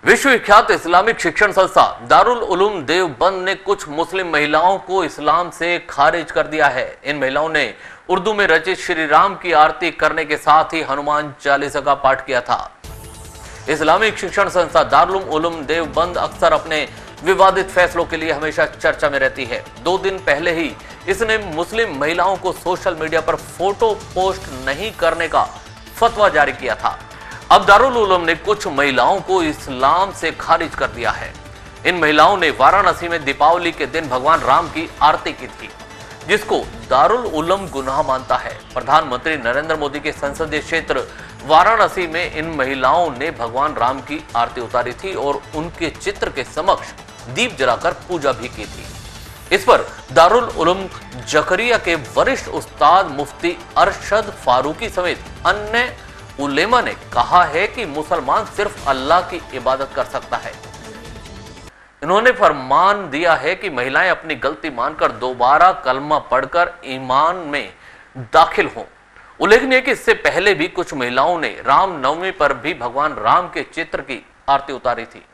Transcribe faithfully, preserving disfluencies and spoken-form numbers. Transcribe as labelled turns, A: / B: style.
A: विश्वविख्यात इस्लामिक शिक्षण संस्था दारुल उलूम देवबंद ने कुछ मुस्लिम महिलाओं को इस्लाम से खारिज कर दिया है। इन महिलाओं ने उर्दू में रचित श्री राम की आरती करने के साथ ही हनुमान चालीसा का पाठ किया था। इस्लामिक शिक्षण संस्था दारुल उलूम देवबंद अक्सर अपने विवादित फैसलों के लिए हमेशा चर्चा में रहती है। दो दिन पहले ही इसने मुस्लिम महिलाओं को सोशल मीडिया पर फोटो पोस्ट नहीं करने का फतवा जारी किया था। अब दारुल उलूम ने कुछ महिलाओं को इस्लाम से खारिज कर दिया है। इन महिलाओं ने वाराणसी में दीपावली के दिन भगवान राम की आरती की थी, जिसको दारुल उलूम गुनाह मानता है। प्रधानमंत्री नरेंद्र मोदी के संसदीय क्षेत्र वाराणसी में इन महिलाओं ने भगवान राम की आरती उतारी थी और उनके चित्र के समक्ष दीप जलाकर पूजा भी की थी। इस पर दारुल उलूम जकरिया के वरिष्ठ उस्ताद मुफ्ती अरशद फारूकी समेत अन्य उलेमा ने कहा है कि मुसलमान सिर्फ अल्लाह की इबादत कर सकता है। इन्होंने फरमान दिया है कि महिलाएं अपनी गलती मानकर दोबारा कलमा पढ़कर ईमान में दाखिल हों। उल्लेखनीय है कि इससे पहले भी कुछ महिलाओं ने रामनवमी पर भी भगवान राम के चित्र की आरती उतारी थी।